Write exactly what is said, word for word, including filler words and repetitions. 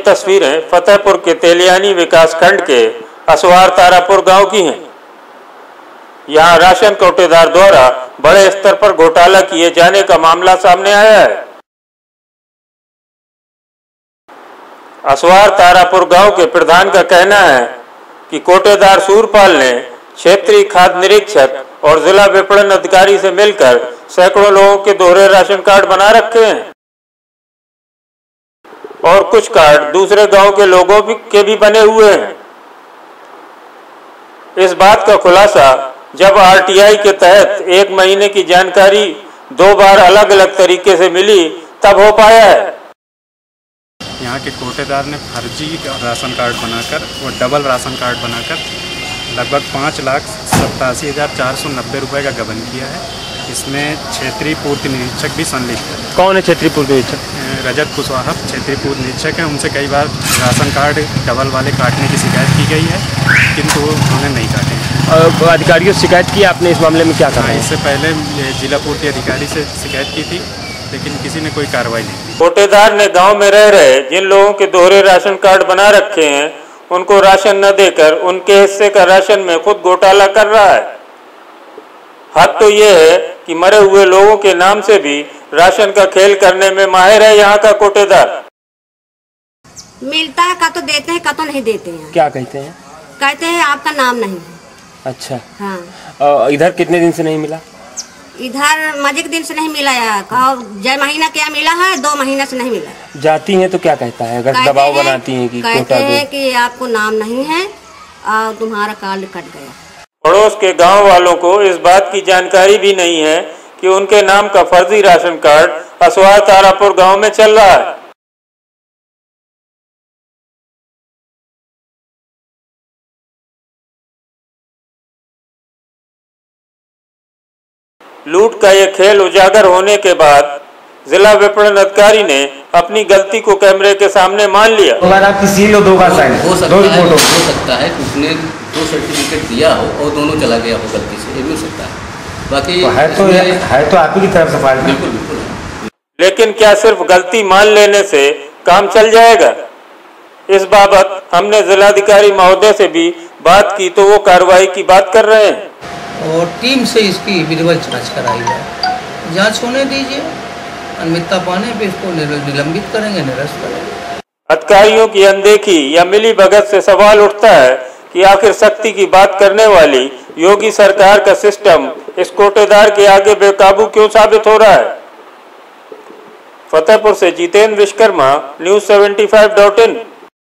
तस्वीरें फतेहपुर के तेलियानी विकासखंड के असवार तारापुर गांव की हैं। यहां राशन कोटेदार द्वारा बड़े स्तर पर घोटाला किए जाने का मामला सामने आया है। असवार तारापुर गांव के प्रधान का कहना है कि कोटेदार सूरपाल ने क्षेत्रीय खाद्य निरीक्षक और जिला विपणन अधिकारी से मिलकर सैकड़ों लोगों के दोहरे राशन कार्ड बना रखे हैं और कुछ कार्ड दूसरे गांव के लोगों के भी बने हुए हैं। इस बात का खुलासा जब आरटीआई के तहत एक महीने की जानकारी दो बार अलग अलग तरीके से मिली तब हो पाया है। यहाँ के कोटेदार ने फर्जी राशन कार्ड बनाकर और डबल राशन कार्ड बनाकर लगभग पाँच लाख सत्तासी हज़ार चार सौ नब्बे रुपये का गबन किया है। इसमें क्षेत्रीय पूर्ति निरीक्षक भी संलिप्त है। कौन है क्षेत्रीय पूर्ति निरीक्षक? रजत कुशवाहा क्षेत्रीय पूर्ति निरीक्षक है। उनसे कई बार राशन कार्ड डबल वाले काटने की शिकायत की गई है, किंतु उन्होंने नहीं काटे। अधिकारियों से शिकायत की आपने इस मामले में क्या कहा? इससे पहले जिला पूर्ति अधिकारी से शिकायत की थी, लेकिन किसी ने कोई कार्रवाई नहीं की। कोटेदार ने गांव में रह रहे जिन लोगों के दोहरे राशन कार्ड बना रखे हैं उनको राशन न देकर उनके हिस्से का राशन में खुद घोटाला कर रहा है। हद तो ये है कि मरे हुए लोगों के नाम से भी राशन का खेल करने में माहिर है यहाँ का कोटेदार। मिलता है का तो देते हैं, का तो नहीं देते हैं। क्या कहते हैं? कहते हैं आपका नाम नहीं है। अच्छा। हाँ। और इधर कितने दिन से नहीं मिला? इधर मजिक दिन से नहीं मिला है। कहो जय महीना क्या मिला है, दो महीना से नहीं मिला। जाती हैं तो क्या कहता है? अगर दबाव बनाती हैं कि कहते हैं कि आपको नाम नहीं है और तुम्हारा कार्ड कट गया। पड़ोस के गांव वालों को इस बात की जानकारी भी नहीं है कि उनके नाम का फर्जी राशन कार्ड असवार तारापुर गांव में चल रहा है। लूट का यह खेल उजागर होने के बाद जिला विपणन अधिकारी ने अपनी गलती को कैमरे के सामने मान लिया। अगर आप किसी लो दो का साइन हो सकता दो है, फोटो हो सकता है कि उसने दो सर्टिफिकेट दिया हो और दोनों चला गया हो गलती से, ये भी हो सकता है। बाकी तो है तो है तो आप ही की तरफ से फाल्ट। बिल्कुल बिल्कुल। लेकिन क्या सिर्फ गलती मान लेने से काम चल जाएगा? इस बाबत हमने जिलाधिकारी महोदय से भी बात की तो वो कार्रवाई की बात कर रहे हैं और टीम से इसकी विधिवत जांच कराई जाए। जांच होने दीजिए, अनियमितता पाने पे इसको निलंबित करेंगे, निरस्त करेंगे। अधिकारियों की अनदेखी या मिली भगत से सवाल उठता है कि आखिर सख्ती की बात करने वाली योगी सरकार का सिस्टम इस कोटेदार के आगे बेकाबू क्यों साबित हो रहा है। फतेहपुर से Jitendra Vishwakarma, news seventy five dot इन।